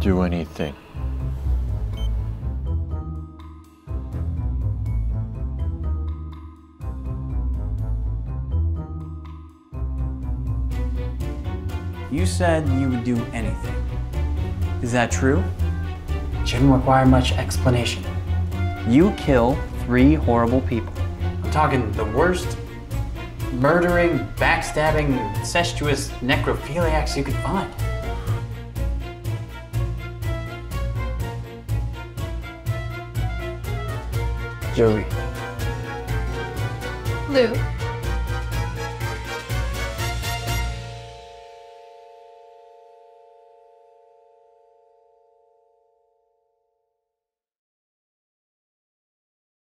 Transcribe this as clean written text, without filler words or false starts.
do anything. You said you would do anything. Is that true? Shouldn't require much explanation. You kill 3 horrible people. I'm talking the worst murdering, backstabbing, incestuous necrophiliacs you could find. Jovi. Lou.